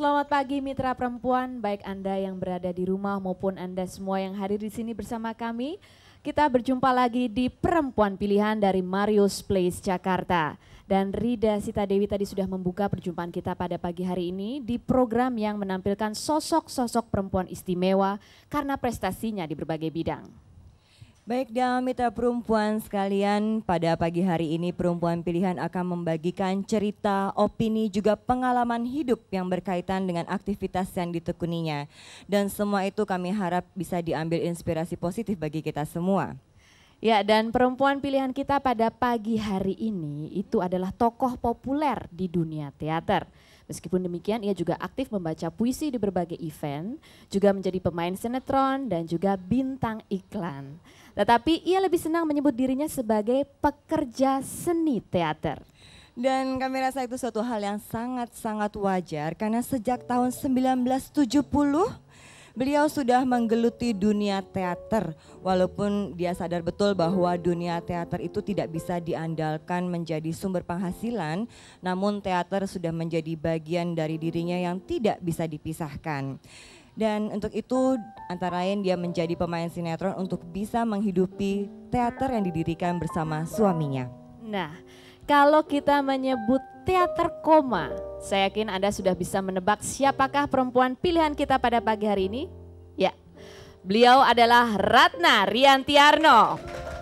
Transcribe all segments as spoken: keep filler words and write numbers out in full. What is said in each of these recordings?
selamat pagi mitra perempuan, baik Anda yang berada di rumah maupun Anda semua yang hadir di sini bersama kami. Kita berjumpa lagi di Perempuan Pilihan dari Marius Place Jakarta. Dan Rida Sita Dewi tadi sudah membuka perjumpaan kita pada pagi hari ini di program yang menampilkan sosok-sosok perempuan istimewa karena prestasinya di berbagai bidang. Baik dan mitra perempuan sekalian, pada pagi hari ini Perempuan Pilihan akan membagikan cerita, opini juga pengalaman hidup yang berkaitan dengan aktivitas yang ditekuninya. Dan semua itu kami harap bisa diambil inspirasi positif bagi kita semua. Ya, dan perempuan pilihan kita pada pagi hari ini itu adalah tokoh populer di dunia teater. Meskipun demikian, ia juga aktif membaca puisi di berbagai event, juga menjadi pemain sinetron dan juga bintang iklan. Tetapi ia lebih senang menyebut dirinya sebagai pekerja seni teater. Dan kami rasa itu suatu hal yang sangat-sangat wajar karena sejak tahun sembilan belas tujuh puluh beliau sudah menggeluti dunia teater. Walaupun dia sadar betul bahwa dunia teater itu tidak bisa diandalkan menjadi sumber penghasilan, namun teater sudah menjadi bagian dari dirinya yang tidak bisa dipisahkan. Dan untuk itu antara lain dia menjadi pemain sinetron untuk bisa menghidupi teater yang didirikan bersama suaminya. Nah, kalau kita menyebut teater koma, saya yakin Anda sudah bisa menebak siapakah perempuan pilihan kita pada pagi hari ini? Ya, beliau adalah Ratna Riantiarno.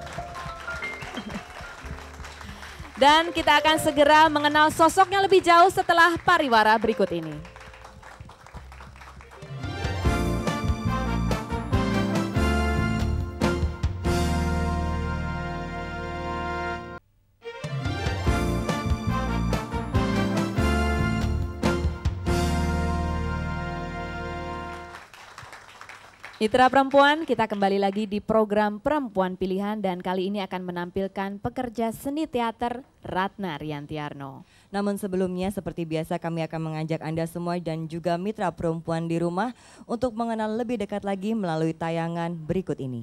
Dan kita akan segera mengenal sosoknya lebih jauh setelah pariwara berikut ini. Mitra perempuan, kita kembali lagi di program Perempuan Pilihan dan kali ini akan menampilkan pekerja seni teater Ratna Riantiarno. Namun sebelumnya seperti biasa kami akan mengajak Anda semua dan juga mitra perempuan di rumah untuk mengenal lebih dekat lagi melalui tayangan berikut ini.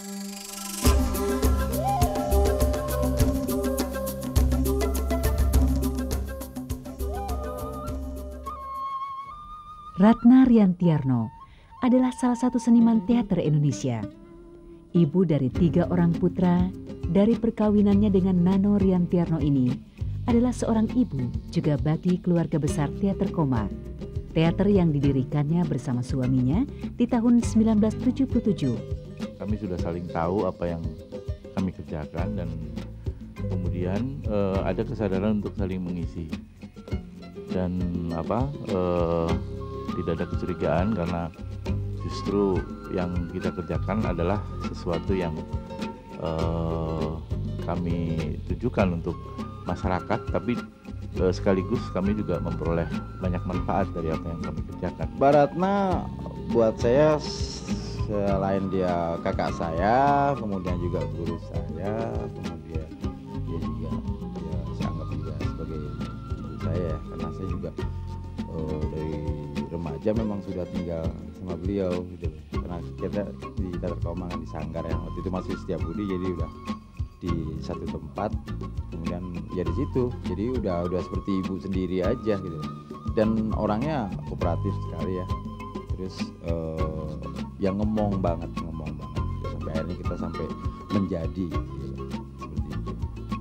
Ratna Riantiarno adalah salah satu seniman teater Indonesia. Ibu dari tiga orang putra, dari perkawinannya dengan Nano Riantiarno ini adalah seorang ibu juga bagi keluarga besar Teater Koma. Teater yang didirikannya bersama suaminya di tahun sembilan belas tujuh puluh tujuh. Kami sudah saling tahu apa yang kami kerjakan dan kemudian uh, ada kesadaran untuk saling mengisi. Dan apa uh, tidak ada kecurigaan karena justru yang kita kerjakan adalah sesuatu yang uh, kami tujukan untuk masyarakat, tapi uh, sekaligus kami juga memperoleh banyak manfaat dari apa yang kami kerjakan. Mbak Ratna buat saya selain dia kakak saya, kemudian juga guru saya, kemudian dia juga ya, saya anggap juga sebagai ibu saya, karena saya juga uh, dari remaja memang sudah tinggal sama beliau gitu. Karena kita di Teater Koma kan di Sanggar ya, waktu itu masih Setiabudi, jadi udah di satu tempat, kemudian ya di situ, jadi udah udah seperti ibu sendiri aja gitu. Dan orangnya kooperatif sekali ya, terus uh, yang ngomong banget, ngomong banget gitu. Sampai akhirnya kita sampai menjadi gitu. Seperti itu.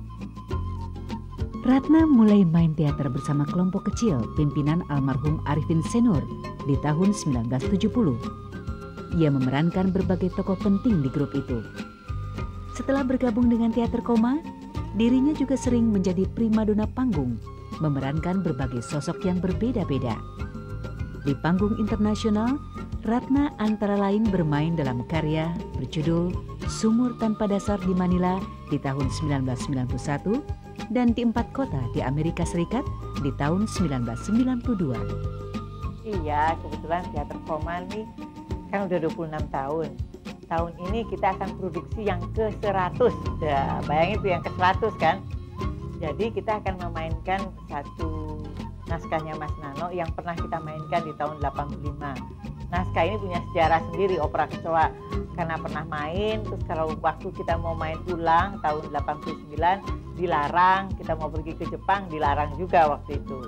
Ratna mulai main teater bersama kelompok kecil pimpinan almarhum Arifin Senur di tahun sembilan belas tujuh puluh. Ia memerankan berbagai tokoh penting di grup itu. Setelah bergabung dengan Teater Koma, dirinya juga sering menjadi primadona panggung, memerankan berbagai sosok yang berbeda-beda. Di panggung internasional, Ratna antara lain bermain dalam karya berjudul Sumur Tanpa Dasar di Manila di tahun sembilan belas sembilan puluh satu dan di empat kota di Amerika Serikat di tahun sembilan belas sembilan puluh dua. Iya, kebetulan Teater Koma nih kan udah dua puluh enam tahun. Tahun ini kita akan produksi yang ke seratus. Ya, bayangin tuh yang ke seratus kan. Jadi kita akan memainkan satu naskahnya Mas Nano yang pernah kita mainkan di tahun delapan puluh lima. Naskah ini punya sejarah sendiri, opera kecoa. Karena pernah main, terus kalau waktu kita mau main ulang tahun delapan puluh sembilan dilarang, kita mau pergi ke Jepang dilarang juga waktu itu.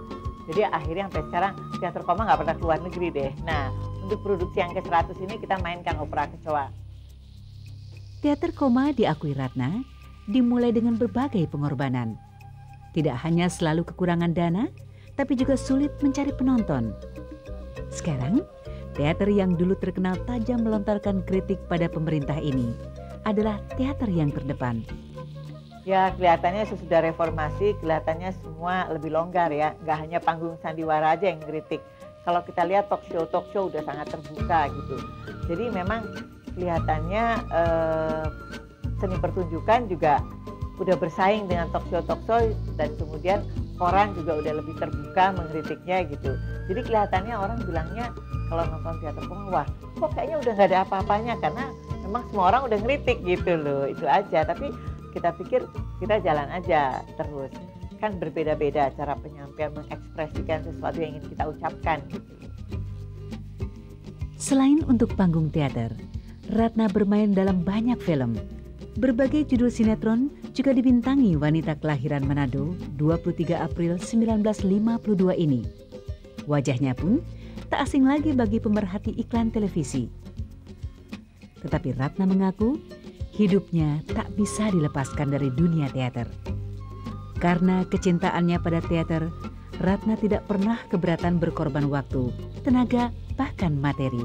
Jadi akhirnya sampai sekarang Teater Koma nggak pernah keluar negeri deh. Nah, untuk produksi yang ke seratus ini kita mainkan opera kecoa. Teater Koma diakui Ratna dimulai dengan berbagai pengorbanan. Tidak hanya selalu kekurangan dana, tapi juga sulit mencari penonton. Sekarang, teater yang dulu terkenal tajam melontarkan kritik pada pemerintah ini adalah teater yang terdepan. Ya kelihatannya sesudah reformasi, kelihatannya semua lebih longgar ya. Nggak hanya panggung sandiwara aja yang kritik. Kalau kita lihat talk show, talk show udah sangat terbuka gitu. Jadi memang kelihatannya eh, seni pertunjukan juga udah bersaing dengan talk show, talk show. Dan kemudian orang juga udah lebih terbuka mengkritiknya gitu. Jadi kelihatannya orang bilangnya kalau nonton teater Koma, wah kok kayaknya udah nggak ada apa-apanya. Karena memang semua orang udah ngeritik gitu loh, itu aja. Tapi kita pikir kita jalan aja terus. Kan berbeda-beda cara penyampaian mengekspresikan sesuatu yang ingin kita ucapkan gitu. Selain untuk panggung teater, Ratna bermain dalam banyak film. Berbagai judul sinetron juga dibintangi wanita kelahiran Manado dua puluh tiga April seribu sembilan ratus lima puluh dua ini. Wajahnya pun tak asing lagi bagi pemerhati iklan televisi. Tetapi Ratna mengaku hidupnya tak bisa dilepaskan dari dunia teater. Karena kecintaannya pada teater, Ratna tidak pernah keberatan berkorban waktu, tenaga, bahkan materi.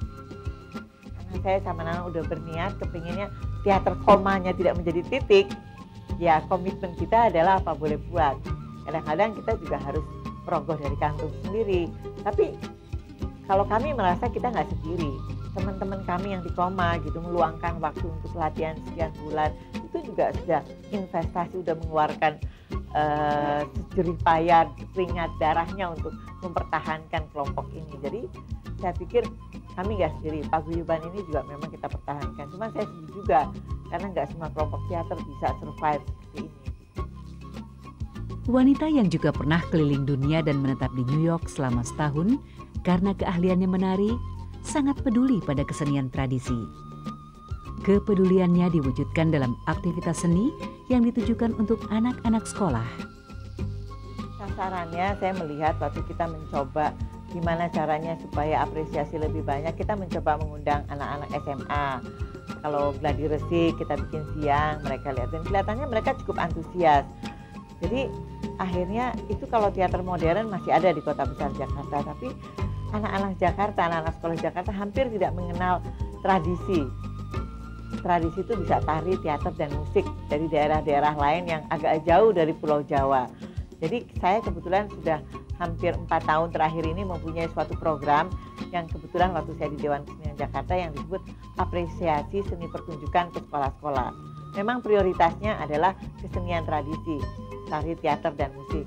Karena saya sama Nana udah berniat kepinginnya teater Komanya tidak menjadi titik, ya komitmen kita adalah apa boleh buat. Kadang-kadang kita juga harus merogoh dari kantung sendiri. Tapi kalau kami merasa kita nggak sendiri. Teman-teman kami yang di Koma gitu meluangkan waktu untuk latihan sekian bulan, itu juga sudah investasi, sudah mengeluarkan uh, jerih payah, keringat darahnya untuk mempertahankan kelompok ini. Jadi saya pikir kami nggak sendiri, paguyuban ini juga memang kita pertahankan. Cuma saya setuju juga karena nggak semua kelompok teater bisa survive seperti ini. Wanita yang juga pernah keliling dunia dan menetap di New York selama setahun karena keahliannya menari, sangat peduli pada kesenian tradisi. Kepeduliannya diwujudkan dalam aktivitas seni yang ditujukan untuk anak-anak sekolah. Sasarannya saya melihat waktu kita mencoba gimana caranya supaya apresiasi lebih banyak, kita mencoba mengundang anak-anak S M A. Kalau gladi resi kita bikin siang, mereka lihat dan kelihatannya mereka cukup antusias. Jadi akhirnya itu kalau teater modern masih ada di kota besar Jakarta, tapi anak-anak Jakarta, anak-anak sekolah Jakarta hampir tidak mengenal tradisi. Tradisi itu bisa tari, teater, dan musik dari daerah-daerah lain yang agak jauh dari Pulau Jawa. Jadi saya kebetulan sudah hampir empat tahun terakhir ini mempunyai suatu program yang kebetulan waktu saya di Dewan Kesenian Jakarta yang disebut apresiasi seni pertunjukan ke sekolah-sekolah. Memang prioritasnya adalah kesenian tradisi, tari, teater, dan musik.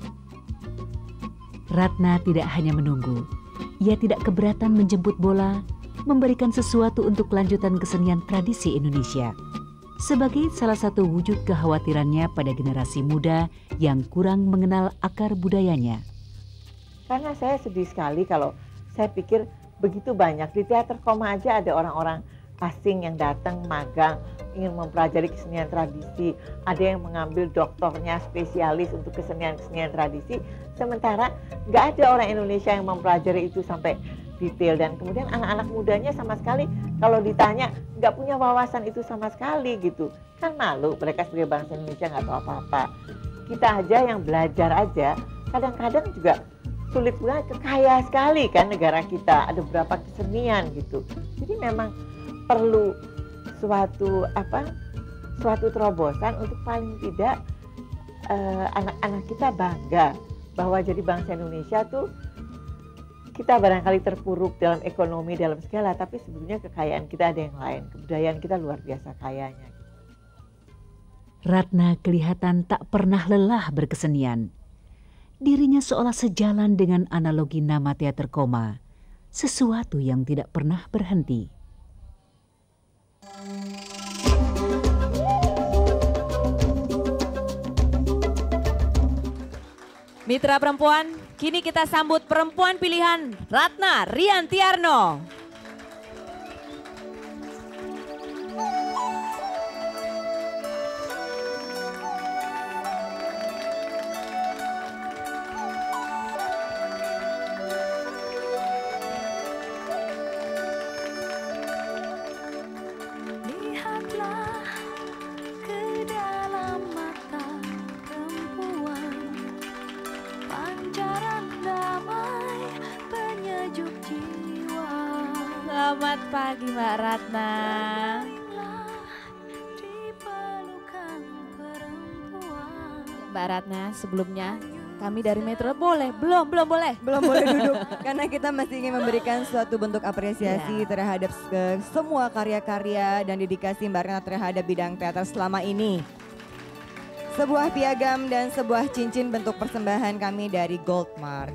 Ratna tidak hanya menunggu. Ia tidak keberatan menjemput bola, memberikan sesuatu untuk kelanjutan kesenian tradisi Indonesia. Sebagai salah satu wujud kekhawatirannya pada generasi muda yang kurang mengenal akar budayanya. Karena saya sedih sekali kalau saya pikir begitu banyak di teater Koma aja ada orang-orang asing yang datang magang, ingin mempelajari kesenian tradisi. Ada yang mengambil doktornya spesialis untuk kesenian-kesenian tradisi. Sementara nggak ada orang Indonesia yang mempelajari itu sampai detail. Dan kemudian anak-anak mudanya sama sekali kalau ditanya nggak punya wawasan itu sama sekali gitu. Kan malu, mereka sebagai bangsa Indonesia nggak tahu apa-apa. Kita aja yang belajar aja kadang-kadang juga sulit banget, kaya sekali kan negara kita. Ada berapa kesenian gitu. Jadi memang perlu suatu apa suatu terobosan untuk paling tidak eh, anak-anak kita bangga bahwa jadi bangsa Indonesia tuh kita barangkali terpuruk dalam ekonomi, dalam segala, tapi sebetulnya kekayaan kita ada yang lain, kebudayaan kita luar biasa kayanya. Ratna kelihatan tak pernah lelah berkesenian. Dirinya seolah sejalan dengan analogi nama teater Koma, sesuatu yang tidak pernah berhenti. Mitra perempuan, kini kita sambut perempuan pilihan Ratna Riantiarno. pagi Mbak Ratna. Mbak Ratna, sebelumnya kami dari Metro boleh? Belum, belum boleh. Belum boleh duduk karena kita masih ingin memberikan suatu bentuk apresiasi Ya. terhadap ke semua karya-karya dan dedikasi Mbak Ratna terhadap bidang teater selama ini. Sebuah piagam dan sebuah cincin bentuk persembahan kami dari Goldmark.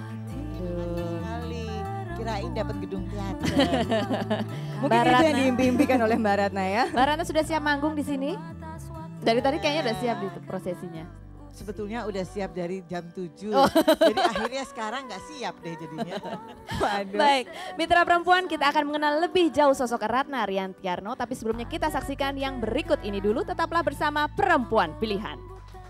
Kali kirain dapat gedung teater. Mungkin Mbak itu yang Ratna. diimpi-impikan oleh Mbak Ratna ya. Mbak Ratna sudah siap manggung di sini? Dari tadi kayaknya udah siap di prosesinya. Sebetulnya udah siap dari jam tujuh. Oh. Jadi akhirnya sekarang nggak siap deh jadinya. Waduh. Baik, mitra perempuan, kita akan mengenal lebih jauh sosok Ratna Riantiarno. Tapi sebelumnya kita saksikan yang berikut ini dulu. Tetaplah bersama Perempuan Pilihan.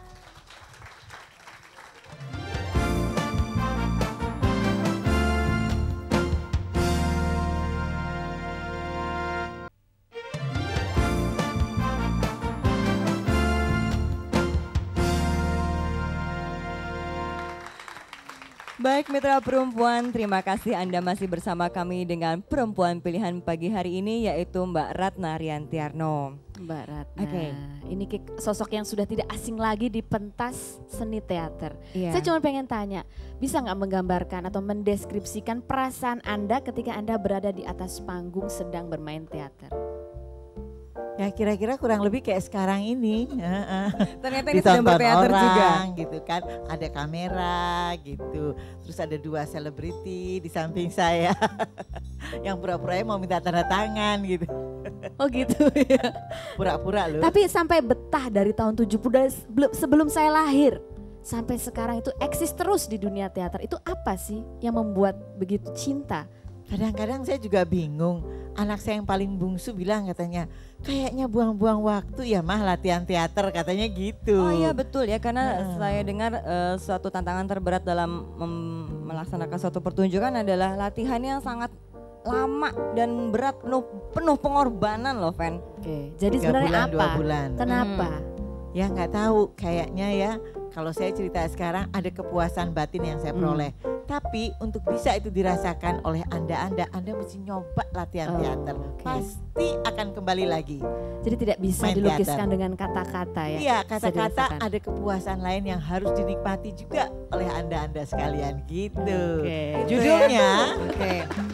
Baik mitra perempuan, terima kasih Anda masih bersama kami dengan Perempuan Pilihan pagi hari ini yaitu Mbak Ratna Riantiarno. Mbak Ratna, Oke. ini sosok yang sudah tidak asing lagi di pentas seni teater. Iya. Saya cuma pengen tanya, bisa nggak menggambarkan atau mendeskripsikan perasaan Anda ketika Anda berada di atas panggung sedang bermain teater? Ya kira-kira kurang lebih kayak sekarang ini. Heeh. Ternyata ini sedang Ditonton berteater juga. orang gitu kan, ada kamera gitu, terus ada dua selebriti di samping saya yang pura-pura mau minta tanda tangan gitu, Oh gitu ya. pura-pura loh. Tapi sampai betah dari tahun tujuh puluh, dari sebelum- sebelum saya lahir sampai sekarang itu eksis terus di dunia teater. Itu apa sih yang membuat begitu cinta? Kadang-kadang saya juga bingung, anak saya yang paling bungsu bilang katanya, kayaknya buang-buang waktu ya mah latihan teater katanya gitu. Oh iya betul ya, karena Heeh. saya dengar eh, suatu tantangan terberat dalam mem- melaksanakan suatu pertunjukan adalah latihan yang sangat lama dan berat, penuh penuh pengorbanan loh, Fen. Oke, jadi Tiga sebenarnya bulan, dua apa? bulan. Kenapa? Ya nggak tahu, kayaknya ya kalau saya cerita sekarang ada kepuasan batin yang saya Hmm. peroleh. Tapi untuk bisa itu dirasakan oleh Anda-Anda, Anda mesti nyoba latihan Oh, teater. oke. Pasti akan kembali lagi. Jadi tidak bisa Main dilukiskan teater. dengan kata-kata ya? Iya, Bisa kata-kata dirasakan. ada kepuasan lain yang harus dinikmati juga oleh Anda-Anda sekalian gitu. Oke. Judulnya, Oke.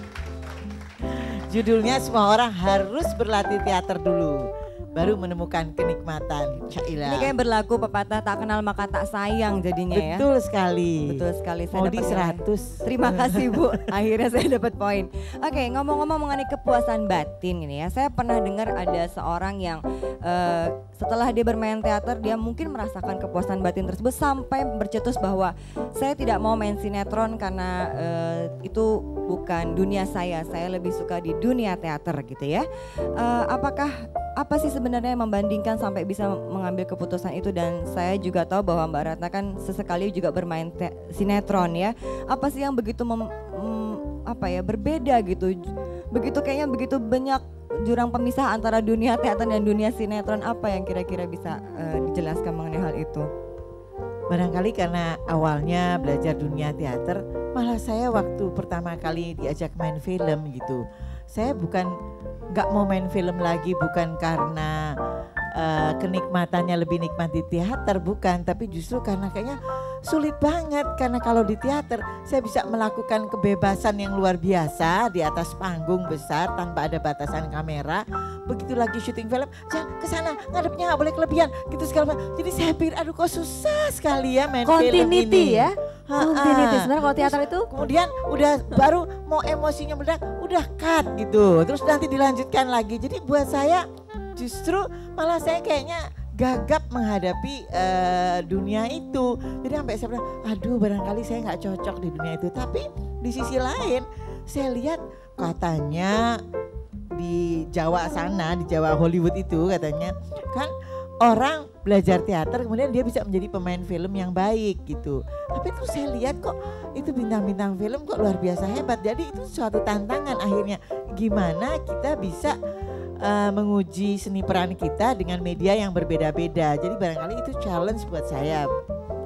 judulnya semua orang harus berlatih teater dulu, baru menemukan kenikmatan. Syailah. Ini kayak berlaku pepatah tak kenal maka tak sayang jadinya ya. Betul sekali. Betul sekali. Saya Mau dapat di nilai. seratus. Terima kasih Bu, akhirnya saya dapat poin. Oke, ngomong-ngomong mengenai kepuasan batin ini ya, saya pernah dengar ada seorang yang eh, setelah dia bermain teater, dia mungkin merasakan kepuasan batin tersebut sampai bercetus bahwa saya tidak mau main sinetron karena eh, itu bukan dunia saya, saya lebih suka di dunia teater gitu ya. Eh, apakah apa sih sebenarnya yang membandingkan sampai bisa mengambil keputusan itu, dan saya juga tahu bahwa Mbak Ratna kan sesekali juga bermain te- sinetron ya. Apa sih yang begitu mem, mm, apa ya berbeda gitu? Begitu kayaknya begitu banyak jurang pemisah antara dunia teater dan dunia sinetron. Apa yang kira-kira bisa eh, dijelaskan mengenai hal itu? Barangkali karena awalnya belajar dunia teater, malah saya waktu pertama kali diajak main film gitu, saya bukan nggak mau main film lagi, bukan karena uh, kenikmatannya lebih nikmat di teater, bukan, tapi justru karena kayaknya sulit banget, karena kalau di teater saya bisa melakukan kebebasan yang luar biasa di atas panggung besar tanpa ada batasan kamera. Begitu lagi syuting film, jangan kesana, ngadepnya nggak boleh kelebihan, gitu segala macam. Jadi saya pikir, aduh kok susah sekali ya main film ini. Continuity ya? Ha-ha. Continuity, sebenarnya kalau teater itu Kemudian udah baru mau emosinya meledak, udah cut gitu. Terus nanti dilanjutkan lagi. Jadi buat saya justru malah saya kayaknya gagap menghadapi eh, dunia itu. Jadi sampai saya bilang, aduh barangkali saya nggak cocok di dunia itu. Tapi di sisi lain saya lihat katanya di Jawa sana, di Jawa Hollywood itu katanya kan orang belajar teater kemudian dia bisa menjadi pemain film yang baik gitu. Tapi terus saya lihat kok itu bintang-bintang film kok luar biasa hebat. Jadi itu suatu tantangan akhirnya. Gimana kita bisa uh, menguji seni peran kita dengan media yang berbeda-beda. Jadi barangkali itu challenge buat saya.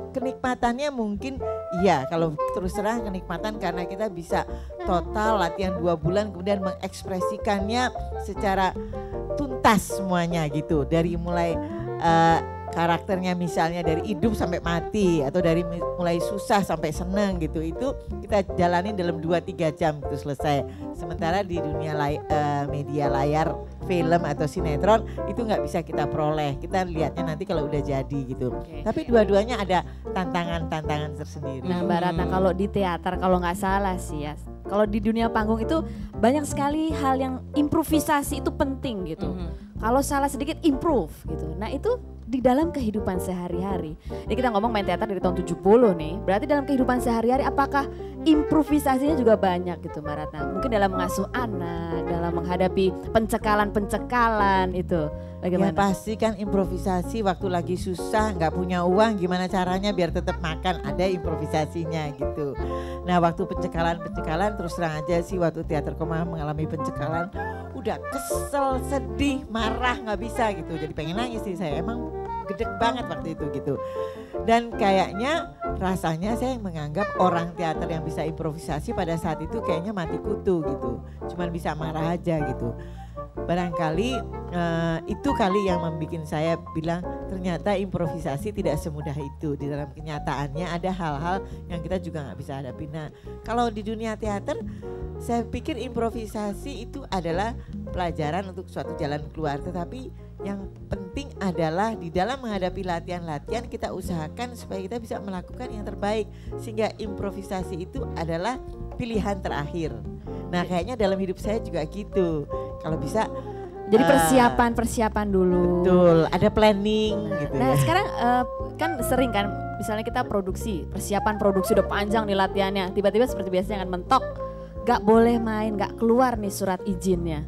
kenikmatannya mungkin iya, kalau terus terang kenikmatan karena kita bisa total latihan dua bulan kemudian mengekspresikannya secara tuntas semuanya gitu, dari mulai uh, karakternya misalnya dari hidup sampai mati atau dari mulai susah sampai seneng gitu, itu kita jalani dalam dua tiga jam itu selesai. Sementara di dunia lay, uh, media layar, film atau sinetron itu nggak bisa kita peroleh, kita lihatnya nanti kalau udah jadi gitu. Okay. Tapi dua-duanya ada tantangan-tantangan tersendiri. Nah Mbak Ratna, kalau di teater kalau nggak salah sih ya, kalau di dunia panggung itu banyak sekali hal yang improvisasi itu penting gitu. Mm-hmm. Kalau salah sedikit improve gitu. Nah itu di dalam kehidupan sehari-hari. Ini kita ngomong main teater dari tahun tujuh puluh nih. Berarti dalam kehidupan sehari-hari apakah improvisasinya juga banyak gitu Mbak Ratna? Mungkin dalam mengasuh anak, dalam menghadapi pencekalan-pencekalan itu. Bagaimana? Ya pasti kan improvisasi waktu lagi susah, nggak punya uang, gimana caranya biar tetap makan, ada improvisasinya gitu. Nah waktu pencekalan-pencekalan terus terang aja sih waktu teater koma mengalami pencekalan, udah kesel, sedih, marah, nggak bisa gitu. Jadi pengen nangis sih saya, emang gedek banget waktu itu gitu. Dan kayaknya rasanya saya menganggap orang teater yang bisa improvisasi pada saat itu kayaknya mati kutu gitu. Cuman bisa marah aja gitu. Barangkali uh, itu kali yang membuat saya bilang ternyata improvisasi tidak semudah itu. Di dalam kenyataannya ada hal-hal yang kita juga nggak bisa hadapi. Nah kalau di dunia teater saya pikir improvisasi itu adalah pelajaran untuk suatu jalan keluar. Tetapi yang penting adalah di dalam menghadapi latihan-latihan kita usahakan supaya kita bisa melakukan yang terbaik. Sehingga improvisasi itu adalah pilihan terakhir. Nah kayaknya dalam hidup saya juga gitu. Kalau bisa jadi persiapan-persiapan uh, dulu. Betul, ada planning gitu. Nah ya. sekarang uh, kan sering kan misalnya kita produksi, persiapan produksi udah panjang nih latihannya. Tiba-tiba seperti biasanya kan mentok, gak boleh main, gak keluar nih surat izinnya.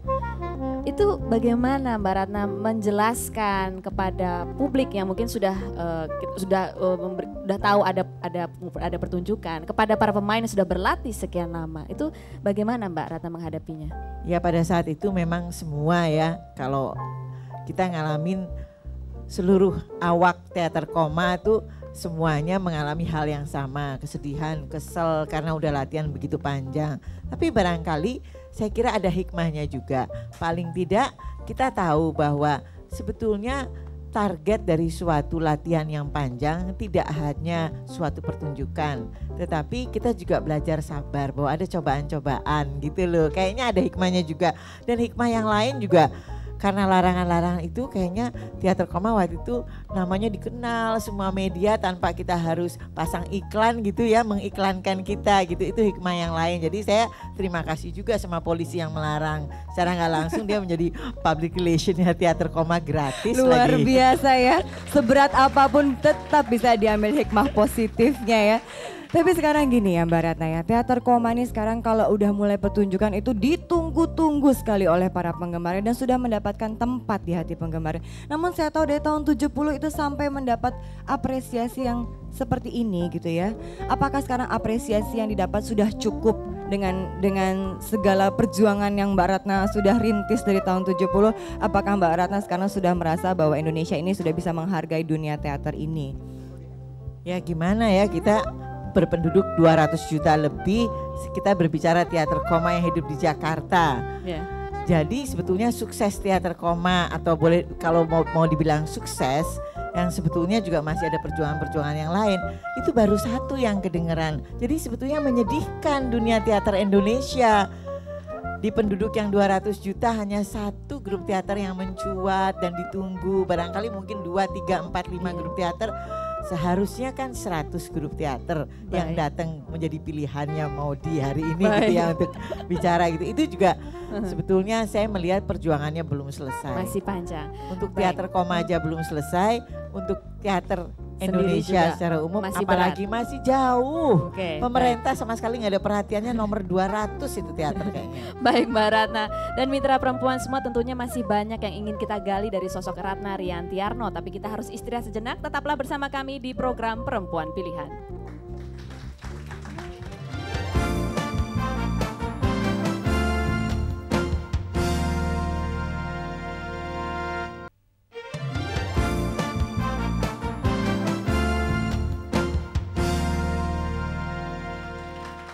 Itu bagaimana Mbak Ratna menjelaskan kepada publik yang mungkin sudah uh, sudah uh, memberi, sudah tahu ada ada ada pertunjukan, kepada para pemain yang sudah berlatih sekian lama, itu bagaimana Mbak Ratna menghadapinya? Ya pada saat itu memang semua ya, kalau kita ngalamin seluruh awak teater koma itu semuanya mengalami hal yang sama, kesedihan, kesel karena udah latihan begitu panjang. Tapi barangkali saya kira ada hikmahnya juga. Paling tidak kita tahu bahwa sebetulnya target dari suatu latihan yang panjang tidak hanya suatu pertunjukan, tetapi kita juga belajar sabar bahwa ada cobaan-cobaan gitu loh. Kayaknya ada hikmahnya juga. Dan hikmah yang lain juga karena larangan-larangan itu kayaknya teater koma waktu itu namanya dikenal semua media tanpa kita harus pasang iklan gitu ya, mengiklankan kita gitu. Itu hikmah yang lain. Jadi saya terima kasih juga sama polisi yang melarang. Secara nggak langsung dia menjadi public relation ya teater koma gratis. Luar lagi. biasa ya, seberat apapun tetap bisa diambil hikmah positifnya ya. Tapi sekarang gini ya Mbak Ratna ya, teater koma ini sekarang kalau udah mulai pertunjukan itu ditunggu-tunggu sekali oleh para penggemar dan sudah mendapatkan tempat di hati penggemar. Namun saya tahu dari tahun tujuh puluh itu sampai mendapat apresiasi yang seperti ini gitu ya. Apakah sekarang apresiasi yang didapat sudah cukup dengan dengan segala perjuangan yang Mbak Ratna sudah rintis dari tahun tujuh puluh? Apakah Mbak Ratna sekarang sudah merasa bahwa Indonesia ini sudah bisa menghargai dunia teater ini? Ya gimana ya, kita berpenduduk dua ratus juta lebih, kita berbicara teater koma yang hidup di Jakarta. Yeah. Jadi sebetulnya sukses teater koma atau boleh kalau mau mau dibilang sukses, yang sebetulnya juga masih ada perjuangan-perjuangan yang lain, itu baru satu yang kedengeran. Jadi sebetulnya menyedihkan dunia teater Indonesia. Di penduduk yang dua ratus juta hanya satu grup teater yang mencuat dan ditunggu. Barangkali mungkin dua, tiga, empat, lima grup teater. Seharusnya kan seratus grup teater Baik. yang datang menjadi pilihannya mau di hari ini Baik. gitu ya untuk bicara gitu. Itu juga sebetulnya saya melihat perjuangannya belum selesai. Masih panjang. Untuk Baik. teater koma aja belum selesai, untuk teater Indonesia secara umum masih apalagi berat. masih jauh. Okay, Pemerintah baik. sama sekali nggak ada perhatiannya, nomor dua ratus itu teater kayaknya. Baik Mbak Ratna dan mitra perempuan semua, tentunya masih banyak yang ingin kita gali dari sosok Ratna Riantiarno, tapi kita harus istirahat sejenak. Tetaplah bersama kami di program Perempuan Pilihan.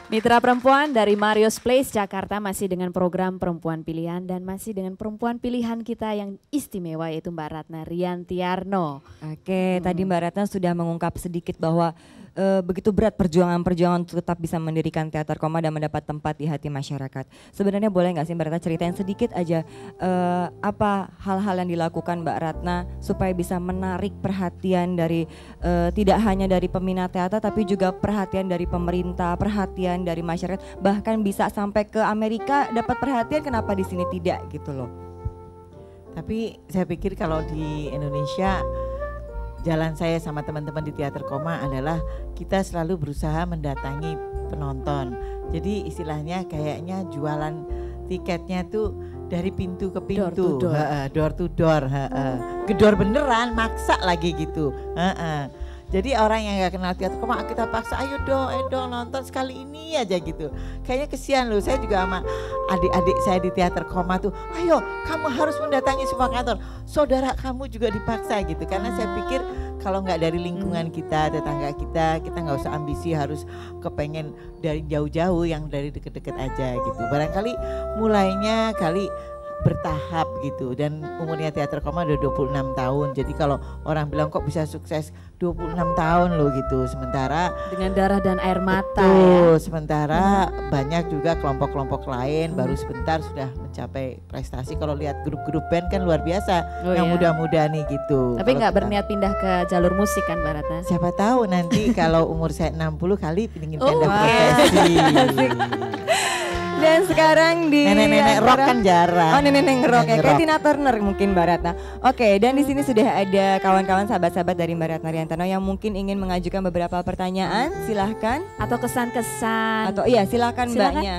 Mitra Perempuan dari Marius Place Jakarta masih dengan program Perempuan Pilihan dan masih dengan perempuan pilihan kita yang istimewa yaitu Mbak Ratna Riantiarno. Oke, Hmm. tadi Mbak Ratna sudah mengungkap sedikit bahwa e, begitu berat perjuangan-perjuangan untuk tetap bisa mendirikan teater koma dan mendapat tempat di hati masyarakat. Sebenarnya boleh nggak sih Mbak Ratna ceritain sedikit aja e, apa hal-hal yang dilakukan Mbak Ratna supaya bisa menarik perhatian dari e, tidak hanya dari peminat teater tapi juga perhatian dari pemerintah, perhatian dari masyarakat, bahkan bisa sampai ke Amerika dapat perhatian, kenapa di sini tidak gitu loh. Tapi saya pikir kalau di Indonesia jalan saya sama teman-teman di Teater Koma adalah kita selalu berusaha mendatangi penonton. Jadi istilahnya kayaknya jualan tiketnya tuh dari pintu ke pintu, Door to door. Heeh, door to door, heeh. Gedor beneran, maksa lagi gitu. Heeh. Jadi orang yang nggak kenal Teater Koma kita paksa, ayo dong, ayo dong nonton sekali ini aja gitu. Kayaknya kesian loh, saya juga sama adik-adik saya di Teater Koma tuh, ayo kamu harus mendatangi semua kantor. Saudara kamu juga dipaksa gitu, karena saya pikir kalau nggak dari lingkungan kita, tetangga kita, kita nggak usah ambisi harus kepengen dari jauh-jauh, yang dari deket-deket aja gitu. Barangkali mulainya kali bertahap gitu, dan umurnya Teater Koma udah dua puluh enam tahun. Jadi kalau orang bilang kok bisa sukses dua puluh enam tahun loh gitu, sementara Dengan darah dan air mata betul, ya. sementara hmm. banyak juga kelompok-kelompok lain hmm. baru sebentar sudah mencapai prestasi. Kalau lihat grup-grup band kan luar biasa, Oh yang iya. muda-muda nih gitu. Tapi Kalau nggak kita- berniat pindah ke jalur musik kan Mbak Ratna? Siapa tahu nanti kalau umur saya enam puluh kali ingin Oh, pindah oke. profesi. Dan sekarang di Nenek-nenek rock kan jarang. Oh, nenek-nenek rock ya, Nenek kayak rock. Tina Turner mungkin Mbak Ratna. Oke, dan di sini sudah ada kawan-kawan sahabat-sahabat dari Mbak Ratna Riantiarno yang mungkin ingin mengajukan beberapa pertanyaan. Silahkan. Atau kesan-kesan? Atau iya silahkan Silakan. Mbaknya.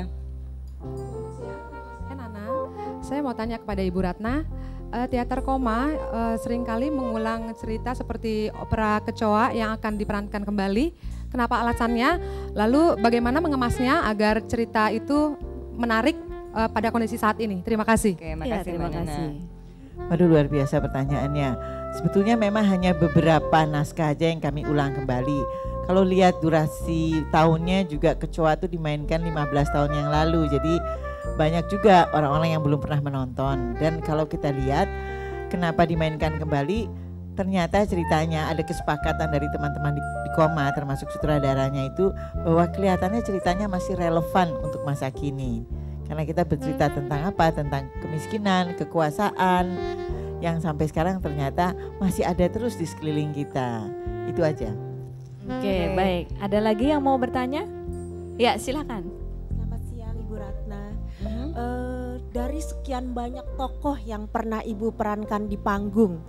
Saya Nana, saya mau tanya kepada Ibu Ratna, eh, Teater Koma eh, seringkali mengulang cerita seperti opera kecoa yang akan diperankan kembali. Kenapa alasannya? Lalu bagaimana mengemasnya agar cerita itu menarik eh, pada kondisi saat ini? Terima kasih. Oke, Iya, makasih terima Mbak Nana. kasih. Waduh, luar biasa pertanyaannya. Sebetulnya memang hanya beberapa naskah aja yang kami ulang kembali. Kalau lihat durasi tahunnya juga kecoa itu dimainkan lima belas tahun yang lalu. Jadi banyak juga orang-orang yang belum pernah menonton. Dan kalau kita lihat kenapa dimainkan kembali, ternyata ceritanya ada kesepakatan dari teman-teman di, di Koma termasuk sutradaranya itu bahwa kelihatannya ceritanya masih relevan untuk masa kini. Karena kita bercerita tentang apa? Tentang kemiskinan, kekuasaan yang sampai sekarang ternyata masih ada terus di sekeliling kita. Itu aja. Oke, baik. Ada lagi yang mau bertanya? Ya, silakan. Selamat siang Ibu Ratna. Mhm. Eh, dari sekian banyak tokoh yang pernah Ibu perankan di panggung,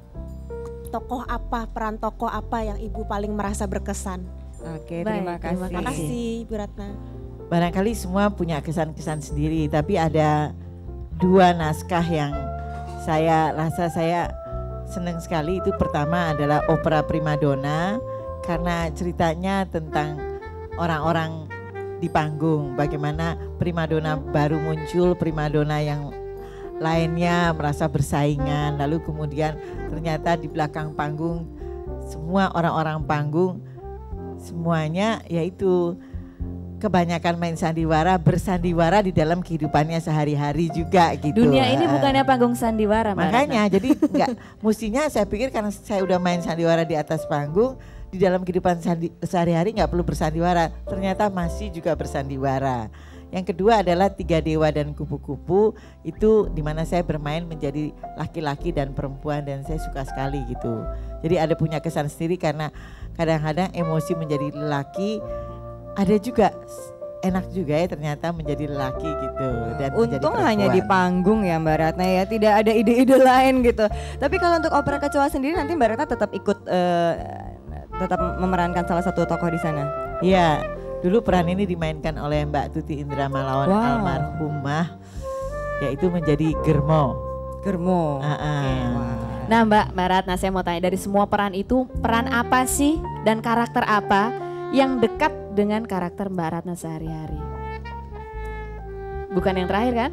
tokoh apa, peran tokoh apa yang Ibu paling merasa berkesan? Oke, Baik, terima kasih. terima Terima kasih Ibu Ratna. Barangkali semua punya kesan-kesan sendiri, tapi ada dua naskah yang saya rasa saya senang sekali. Itu pertama adalah opera Primadona, karena ceritanya tentang orang-orang di panggung, bagaimana primadona baru muncul, primadona yang lainnya merasa bersaingan, lalu kemudian ternyata di belakang panggung semua orang-orang panggung semuanya yaitu kebanyakan main sandiwara, bersandiwara di dalam kehidupannya sehari-hari juga gitu. Dunia ini Ah. bukannya panggung sandiwara, Mbak Makanya Ratna. jadi enggak, mestinya saya pikir karena saya udah main sandiwara di atas panggung, di dalam kehidupan sandi, sehari-hari nggak perlu bersandiwara, ternyata masih juga bersandiwara. Yang kedua adalah Tiga Dewa dan Kupu-Kupu, itu dimana saya bermain menjadi laki-laki dan perempuan dan saya suka sekali gitu. Jadi ada punya kesan sendiri karena kadang-kadang emosi menjadi lelaki, ada juga enak juga ya ternyata menjadi lelaki gitu. Dan menjadi Untung hanya di perempuan. panggung ya Mbak Ratna ya, tidak ada ide-ide lain gitu. Tapi kalau untuk opera kecoa sendiri nanti Mbak Ratna tetap ikut eh, tetap memerankan salah satu tokoh di sana. Iya, dulu peran ini dimainkan oleh Mbak Tuti Indra Malawan Wow. almarhumah, yaitu menjadi Germo. Germo. Ah, ah. Wah. Nah Mbak, Mbak Ratna, saya mau tanya, dari semua peran itu, peran apa sih dan karakter apa yang dekat dengan karakter Mbak Ratna sehari-hari? Bukan yang terakhir kan?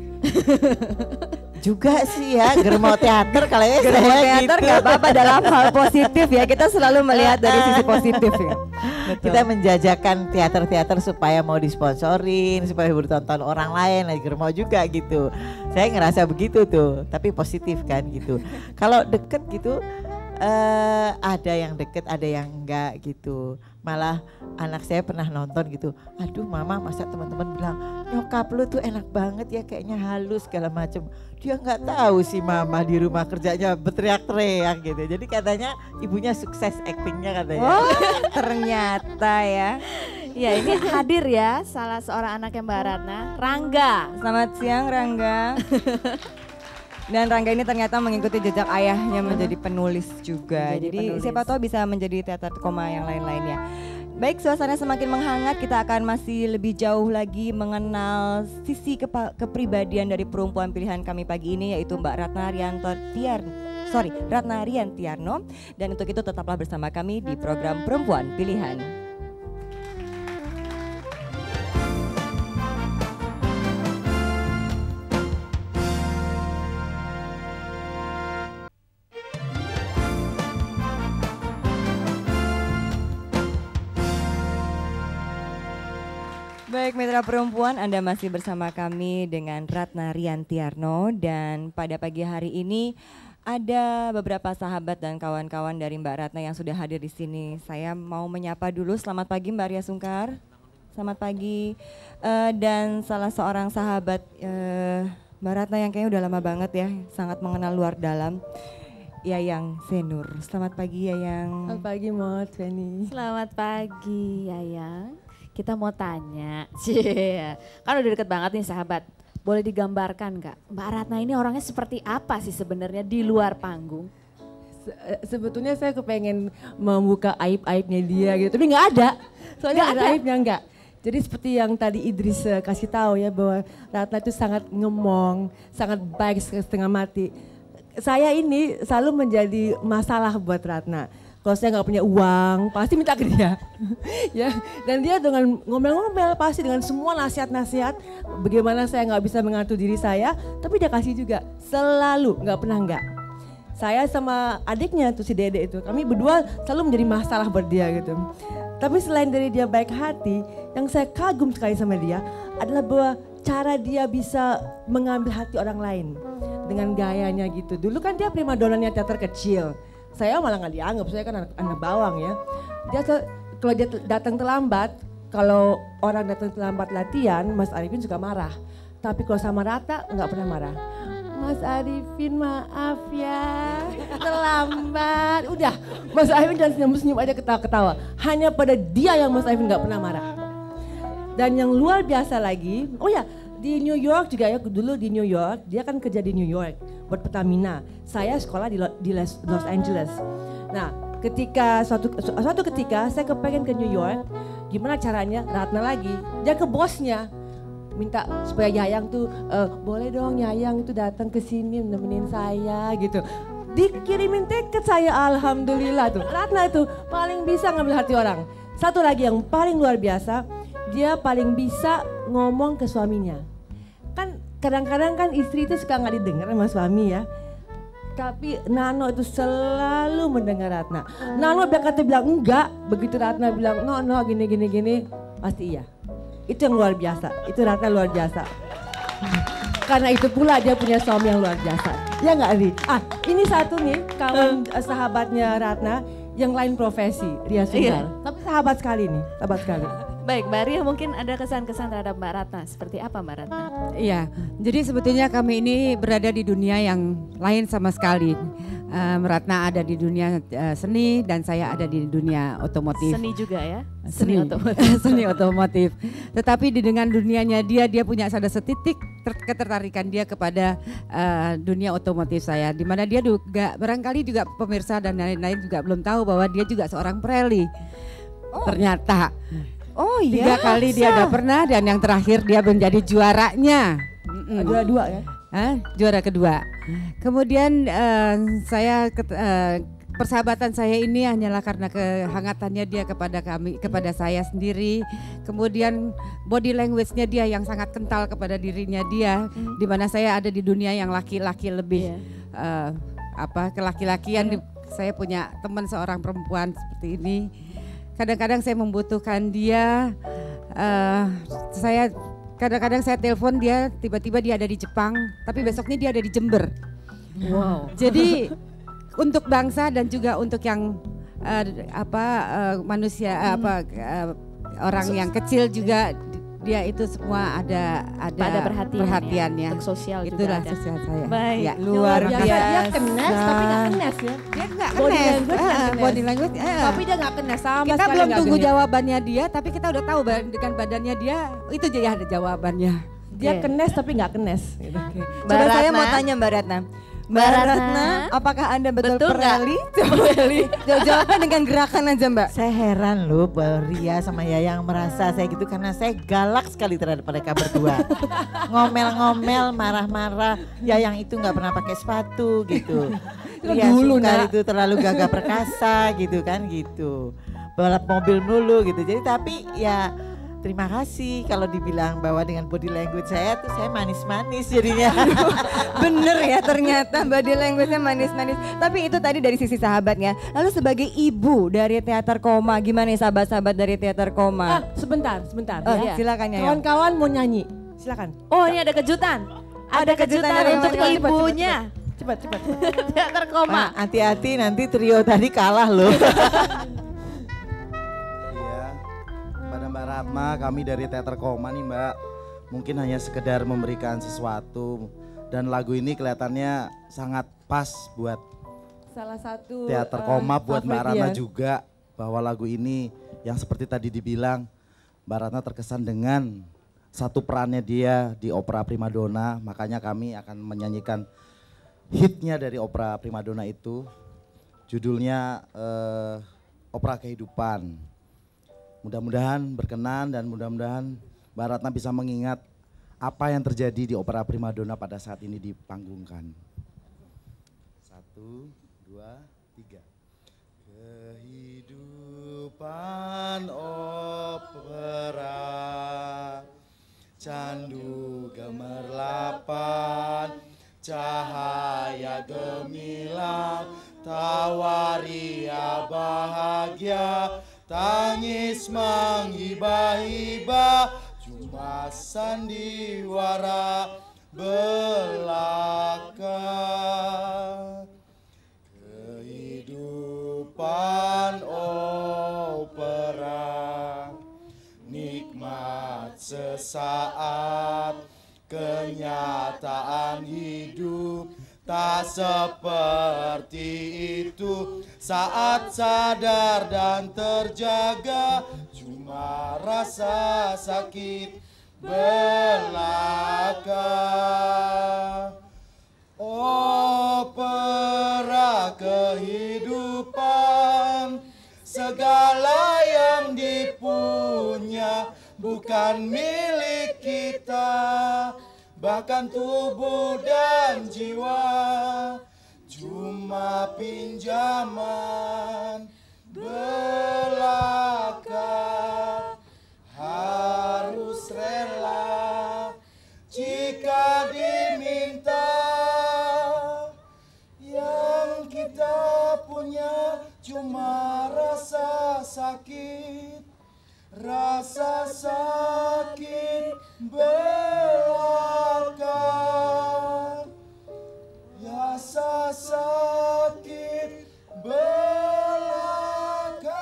Juga sih ya, Germo teater kalau ya Germo saya teater gitu. nggak apa-apa dalam hal positif ya, kita selalu melihat dari sisi positif ya. Kita menjajakan teater-teater supaya mau disponsorin, supaya ditonton orang lain, lagi mau juga gitu. Saya ngerasa begitu tuh, tapi positif kan gitu. Kalau deket gitu, uh, ada yang deket, ada yang enggak gitu. Malah anak saya pernah nonton gitu, aduh mama masa teman-teman bilang nyokap lu tuh enak banget ya, kayaknya halus segala macem. Dia nggak tahu sih mama di rumah kerjanya berteriak-teriak gitu. Jadi katanya ibunya sukses aktingnya katanya. Oh, ternyata ya. Ya ini hadir ya salah seorang anaknya Mbak Ratna, Rangga. Selamat siang Rangga. Dan Rangga ini ternyata mengikuti jejak ayahnya menjadi penulis juga. Menjadi Jadi penulis. siapa tahu bisa menjadi teater koma yang lain-lainnya. Baik, suasana semakin menghangat, kita akan masih lebih jauh lagi mengenal sisi kepa- kepribadian dari perempuan pilihan kami pagi ini, yaitu Mbak Ratna Rianto Tiar, sorry, Ratna Riantiarno. Dan untuk itu tetaplah bersama kami di program Perempuan Pilihan. Baik mitra perempuan, Anda masih bersama kami dengan Ratna Riantiarno, dan pada pagi hari ini ada beberapa sahabat dan kawan-kawan dari Mbak Ratna yang sudah hadir di sini. Saya mau menyapa dulu. Selamat pagi Mbak Ria Sungkar. Selamat pagi. Uh, dan salah seorang sahabat uh, Mbak Ratna yang kayaknya udah lama banget ya, sangat mengenal luar dalam, Yayang Senur. Selamat pagi Yayang. Selamat pagi Mot, Feni. Selamat pagi Yayang. Kita mau tanya, cie, kan udah deket banget nih sahabat. Boleh digambarkan nggak, Mbak Ratna ini orangnya seperti apa sih sebenarnya di luar panggung? Se- sebetulnya saya kepengen membuka aib-aibnya dia gitu, tapi nggak ada. Soalnya Nggak ada ada. aibnya nggak. Jadi seperti yang tadi Idris uh, kasih tahu ya, bahwa Ratna itu sangat ngemong, sangat baik setengah mati. Saya ini selalu menjadi masalah buat Ratna. Kalau saya nggak punya uang, pasti minta ke dia, ya. Dan dia dengan ngomel-ngomel, pasti dengan semua nasihat-nasihat, bagaimana saya nggak bisa mengatur diri saya, tapi dia kasih juga, selalu, nggak pernah nggak. Saya sama adiknya tuh si Dede itu, kami berdua selalu menjadi masalah buat dia gitu. Tapi selain dari dia baik hati, yang saya kagum sekali sama dia adalah bahwa cara dia bisa mengambil hati orang lain dengan gayanya gitu. Dulu kan dia primadonanya teater kecil. Saya malah nggak dianggap, saya kan anak, anak bawang ya. Dia te- kalau dia te- datang terlambat, kalau orang datang terlambat latihan, Mas Arifin suka marah. Tapi kalau sama Rata nggak pernah marah. Mas Arifin maaf ya, terlambat. Udah, Mas Arifin dan senyum-senyum aja ketawa-ketawa. Hanya pada dia yang Mas Arifin nggak pernah marah. Dan yang luar biasa lagi, oh ya, di New York juga ya, dulu di New York, dia kan kerja di New York buat Pertamina. Saya sekolah di, Lo- di Les- Los Angeles. Nah, ketika suatu su- suatu ketika saya kepengen ke New York, gimana caranya? Ratna lagi, dia ke bosnya minta supaya Yayang tuh eh, boleh dong Yayang itu datang ke sini nemenin saya gitu. Dikirimin tiket saya, alhamdulillah tuh. Ratna itu paling bisa ngambil hati orang. Satu lagi yang paling luar biasa, dia paling bisa ngomong ke suaminya. Kan kadang-kadang kan istri itu suka nggak didengar sama suami ya. Tapi Nano itu selalu mendengar Ratna. Nano biar kata bilang enggak, begitu Ratna bilang no no gini gini gini, pasti iya. Itu yang luar biasa, itu Ratna luar biasa. Karena itu pula dia punya suami yang luar biasa. Ya nggak Ri? Ah ini satu nih kawan uh. sahabatnya Ratna yang lain profesi, Ria Sungkar. Iya. Tapi sahabat sekali nih, sahabat sekali. Baik Mbak Ria, mungkin ada kesan-kesan terhadap Mbak Ratna, seperti apa Mbak Ratna? Iya, jadi sebetulnya kami ini berada di dunia yang lain sama sekali. Um, Ratna ada di dunia uh, seni dan saya ada di dunia otomotif. Seni juga ya? Seni, Seni otomotif. seni otomotif. Tetapi di dengan dunianya dia, dia punya ada setitik ter- ketertarikan dia kepada uh, dunia otomotif saya. Di mana dia juga barangkali juga pemirsa dan lain-lain juga belum tahu bahwa dia juga seorang preli. Oh. Ternyata. Oh iya. Tiga kali dia udah pernah dan yang terakhir dia menjadi juaranya. Mm-mm. Juara dua ya? Hah? Juara kedua. Kemudian uh, saya ket, uh, persahabatan saya ini hanyalah karena kehangatannya dia kepada kami, kepada saya sendiri. Kemudian body language-nya dia yang sangat kental kepada dirinya dia, hmm. di mana saya ada di dunia yang laki-laki lebih yeah. uh, apa kelaki-lakian. Yeah. Saya punya teman seorang perempuan seperti ini. kadang-kadang saya membutuhkan dia. Uh, saya kadang-kadang saya telepon dia, tiba-tiba dia ada di Jepang, tapi besoknya dia ada di Jember. Wow. Jadi untuk bangsa dan juga untuk yang uh, apa uh, manusia uh, apa uh, orang yang kecil juga, dia itu semua ada ada, ada perhatian perhatiannya. Ya. Untuk sosial juga Itulah ada. sosial saya. Baik. Ya. Luar biasa. Dia kenes tapi nggak kenes ya. Dia nggak Body kenes. language nggak Ah, kenes. body language. ah. Tapi dia nggak kenes sama Kita sekali belum nggak tunggu kenes. jawabannya dia, tapi kita udah tahu ba- dengan badannya dia itu dia ada jawabannya. Dia Oke. kenes tapi nggak kenes. Gitu. Coba Mbak saya Ratna. mau tanya Mbak Ratna. Mbak Mbak Ratna, Ratna, apakah Anda betul, betul nggak? perali? Coba Eli, jawab- jawabnya dengan gerakan aja Mbak. Saya heran loh bahwa Ria sama Yayang merasa saya gitu karena saya galak sekali terhadap mereka berdua. Ngomel-ngomel, marah-marah. Yayang itu nggak pernah pakai sepatu gitu. Ria dulu, suka Nak. itu terlalu gagah perkasa gitu kan gitu. Balap mobil mulu gitu. Jadi tapi ya terima kasih kalau dibilang bahwa dengan body language saya tuh saya manis-manis jadinya. Bener ya ternyata body language-nya manis-manis. Tapi itu tadi dari sisi sahabatnya. Lalu sebagai ibu dari Teater Koma, gimana nih sahabat-sahabat dari Teater Ah, Koma? sebentar, sebentar. Oh, ya. silakan ya. Kawan-kawan mau nyanyi, silakan. Oh, ini ada kejutan. Ada, kejutan, dari untuk mana? ibunya. Cepat, cepat. Teater Koma. Nah, hati-hati nanti trio tadi kalah loh. Iya, pada Mbak Ratna, kami dari Teater Koma nih Mbak, mungkin hanya sekedar memberikan sesuatu dan lagu ini kelihatannya sangat pas buat Salah satu Teater eh, Koma, buat Mbak favorit Ratna dia. juga, bahwa lagu ini yang seperti tadi dibilang, Mbak Ratna terkesan dengan satu perannya dia di opera primadona, makanya kami akan menyanyikan hitnya dari opera primadona itu, judulnya eh, Opera Kehidupan. Mudah-mudahan berkenan dan mudah-mudahan Mbak Ratna bisa mengingat apa yang terjadi di opera primadona pada saat ini dipanggungkan. Satu, dua, tiga. Kehidupan opera, candu gemerlapan, cahaya gemilang, tawaria bahagia, tangis menghibah-hibah, cuma sandiwara belaka. Kehidupan opera, nikmat sesaat, kenyataan hidup tak seperti itu. Saat sadar dan terjaga, cuma rasa sakit belaka. Opera kehidupan, segala yang dipunya bukan milik kita, bahkan tubuh dan jiwa cuma pinjaman belaka. Harus rela jika diminta, yang kita punya cuma rasa sakit, rasa sakit belaka, rasa sakit belaka.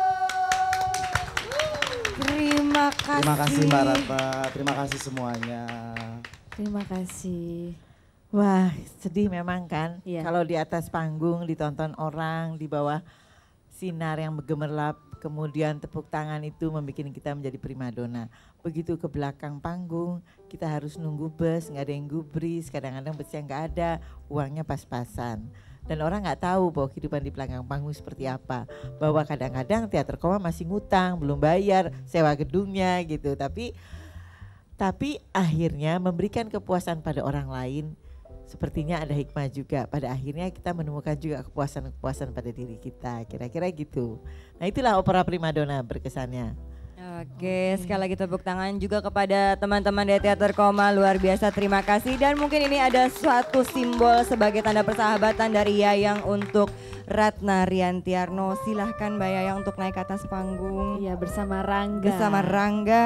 Terima kasih. Terima kasih Mbak Ratna, terima kasih semuanya. Terima kasih. Wah, sedih memang kan Iya. kalau di atas panggung ditonton orang di bawah sinar yang gemerlap, kemudian tepuk tangan itu membuat kita menjadi primadona. Begitu ke belakang panggung, kita harus nunggu bus, nggak ada yang gubris, kadang-kadang busnya nggak ada, uangnya pas-pasan. Dan orang nggak tahu bahwa kehidupan di belakang panggung seperti apa. Bahwa kadang-kadang Teater Koma masih ngutang, belum bayar sewa gedungnya gitu. Tapi tapi akhirnya memberikan kepuasan pada orang lain, sepertinya ada hikmah juga. Pada akhirnya kita menemukan juga kepuasan-kepuasan pada diri kita, kira-kira gitu. Nah itulah opera primadona berkesannya. Uh, Oke, sekali lagi tepuk tangan juga kepada teman-teman dari Teater Koma, luar biasa, terima kasih. Dan mungkin ini ada suatu simbol sebagai tanda persahabatan dari Yayang untuk Ratna Riantiarno. Silahkan Mbak Yayang untuk naik ke atas panggung. Iya, bersama Rangga. Bersama Rangga.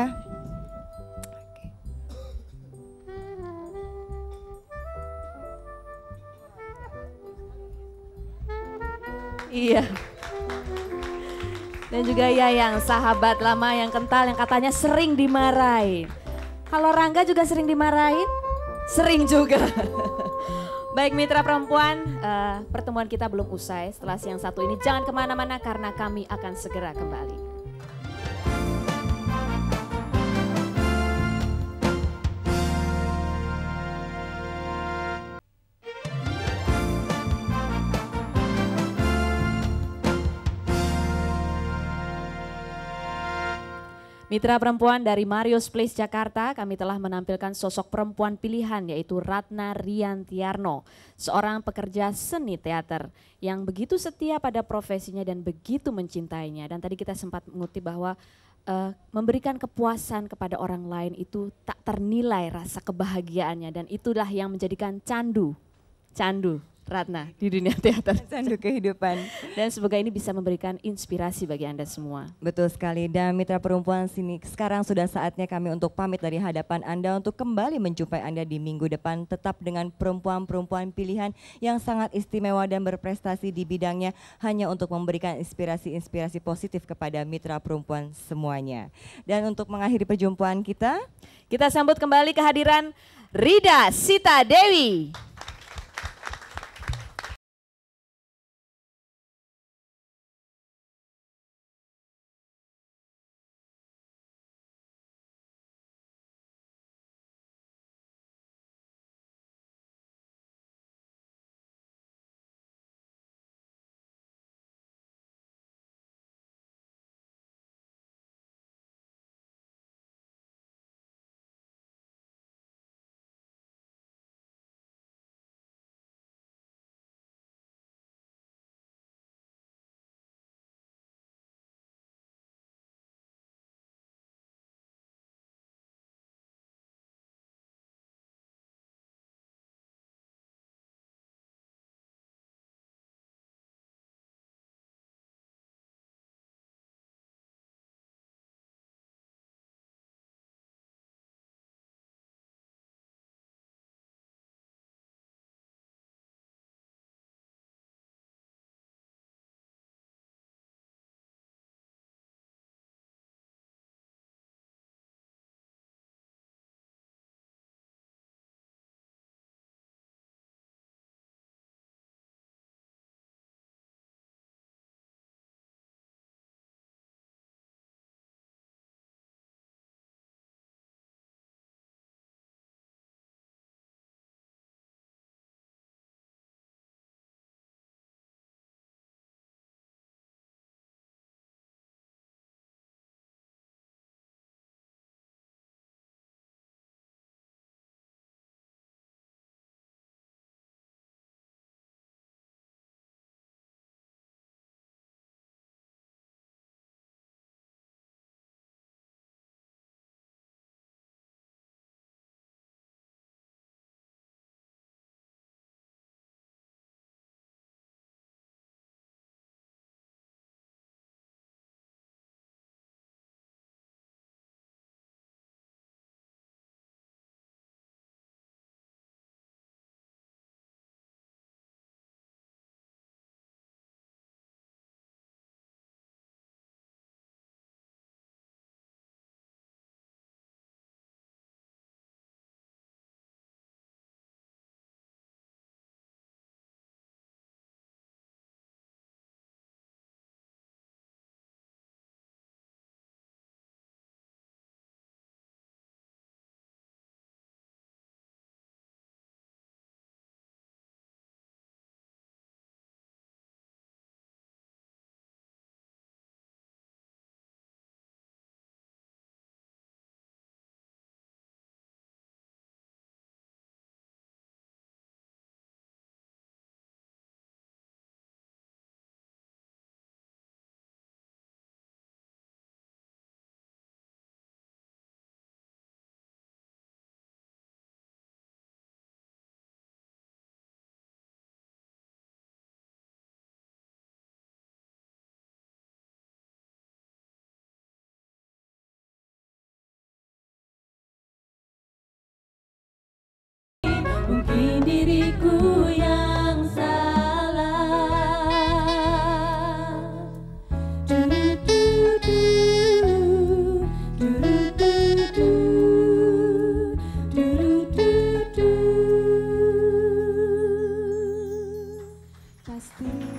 Iya. Dan juga Yayang, sahabat lama yang kental yang katanya sering dimarahin. Kalau Rangga juga sering dimarahin? Sering juga. Baik mitra perempuan, uh, pertemuan kita belum usai. Setelah siang satu ini jangan kemana-mana karena kami akan segera kembali. Mitra perempuan dari Marius Place Jakarta, kami telah menampilkan sosok perempuan pilihan yaitu Ratna Riantiarno, seorang pekerja seni teater yang begitu setia pada profesinya dan begitu mencintainya. Dan tadi kita sempat mengutip bahwa uh, memberikan kepuasan kepada orang lain itu tak ternilai rasa kebahagiaannya dan itulah yang menjadikan candu, candu. Ratna di dunia teater. Candu kehidupan. Dan semoga ini bisa memberikan inspirasi bagi Anda semua. Betul sekali. Dan mitra perempuan sini sekarang sudah saatnya kami untuk pamit dari hadapan Anda untuk kembali menjumpai Anda di minggu depan tetap dengan perempuan-perempuan pilihan yang sangat istimewa dan berprestasi di bidangnya hanya untuk memberikan inspirasi-inspirasi positif kepada mitra perempuan semuanya. Dan untuk mengakhiri perjumpaan kita, kita sambut kembali kehadiran Rida Sita Dewi. pasti